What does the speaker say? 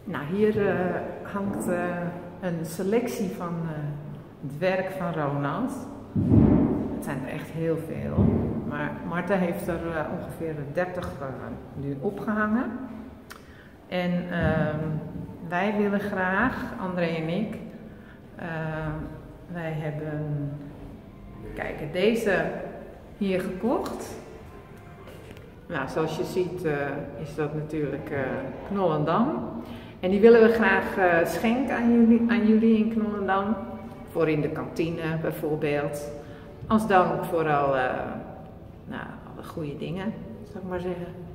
Nou, hier hangt een selectie van het werk van Ronald. Het zijn er echt heel veel, maar Marta heeft er ongeveer 30 nu opgehangen. En wij willen graag, André en ik, wij hebben, kijk, deze hier gekocht. Nou, zoals je ziet is dat natuurlijk Knollendam. En die willen we graag schenken aan jullie in Knollendam. Voor in de kantine bijvoorbeeld. Als dank voor alle goede dingen, zou ik maar zeggen.